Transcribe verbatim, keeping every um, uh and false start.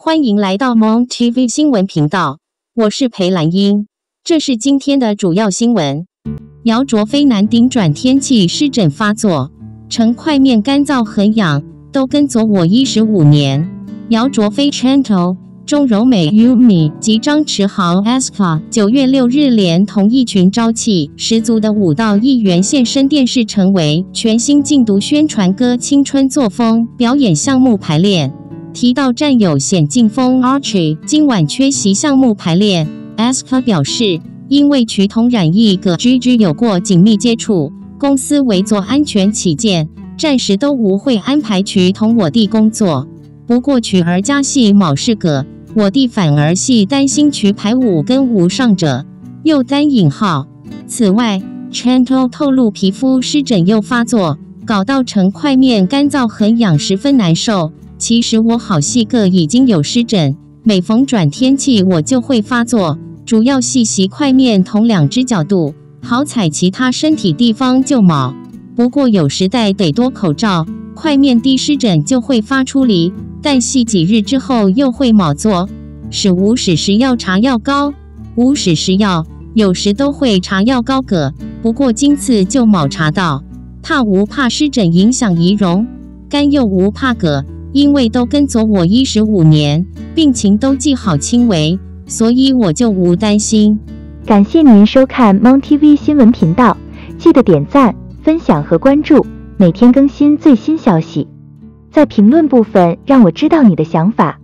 欢迎来到 Mon T V 新闻频道，我是裴兰英。这是今天的主要新闻：姚卓菲男顶转天气湿疹发作，呈块面干燥很痒，都跟佐我一十五年。姚卓菲 Chantal、钟柔美 Yumi 及张弛豪 Aska 九月六日连同一群朝气十足的舞蹈艺员现身电视，成为全新禁毒宣传歌青春作风表演项目排练。提到战友显劲风 Archie 今晚缺席项目排练 ，Aska 表示，因为曲同染疫个 G G 有过紧密接触，公司为做安全起见，暂时都无会安排曲同我弟工作。不过曲儿家系卯是个，我弟反而系担心曲排舞跟无上者，又单引号。此外 ，Chantal 透露皮肤湿疹又发作，搞到成块面干燥很痒，十分难受。其实我好细个已经有湿疹，每逢转天气我就会发作，主要系洗块面同两只角度，好踩其他身体地方就毛。不过有时戴得多口罩，块面低湿疹就会发出梨，但系几日之后又会毛作。使无使时要查药膏，无使时药有时都会查药膏个，不过今次就冇查到。怕无怕湿疹影响仪容，干又无怕个。因为都跟佐我一十五年，病情都记好轻微，所以我就无担心。 感谢您收看 Mon T V 新闻频道，记得点赞、分享和关注，每天更新最新消息。在评论部分让我知道你的想法。